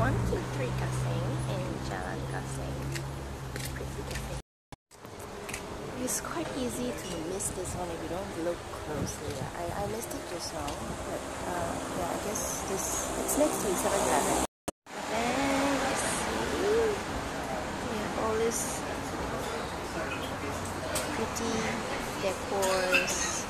123 Gasing in Jalan Gasing. Pretty cafe. It's quite easy to miss this one if you don't look closely. I missed it just now, but yeah, I guess it's next to 7-Eleven. And you see, we have all this pretty decors.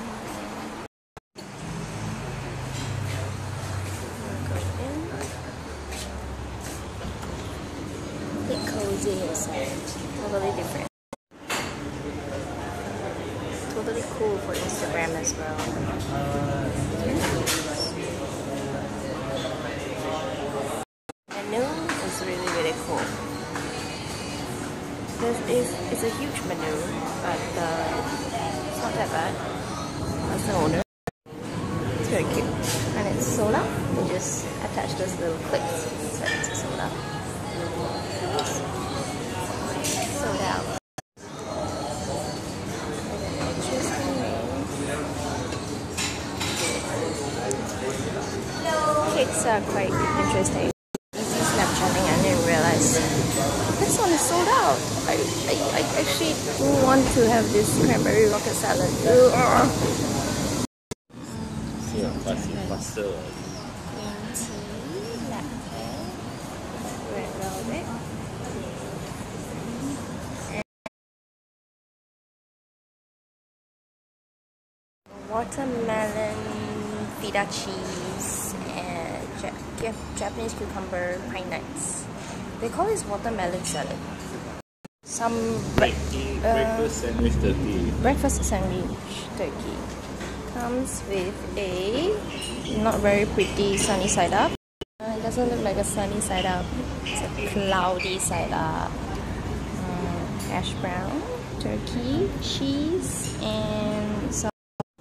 Cozy inside, totally different, totally cool for Instagram as well. Menu is really cool. It's a huge menu, but it's not that bad. That's the owner. It's very cute, and it's sold out. You just attach those little clips, so it's sold out. Sold out. Cakes are quite interesting. Easy Snapchatting, I didn't realize this one is sold out. I actually want to have this cranberry rocket salad. Faster. Green tea, latte, red velvet. Watermelon, feta cheese, and Japanese cucumber pine nuts. They call this watermelon salad. Some Breakfast sandwich turkey. breakfast sandwich turkey comes with a not very pretty sunny side up. It doesn't look like a sunny side up. It's a cloudy side up. Hash brown, turkey, cheese, and some.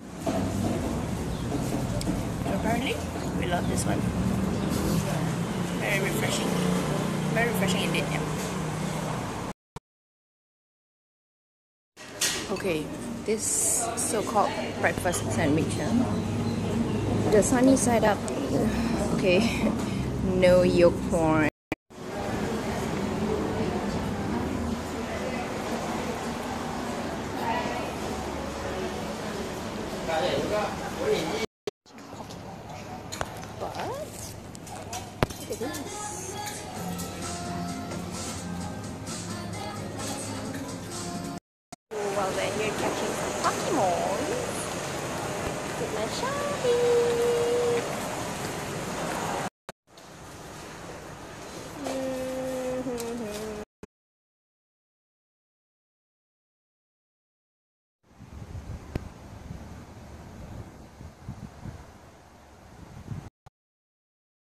Apparently, we love this one. Very refreshing. Very refreshing indeed. Yeah. Okay, this so-called breakfast sandwich. The sunny side up. Okay, no yolk porn. But look at this. While we're here catching some Pokemon with my Shopee.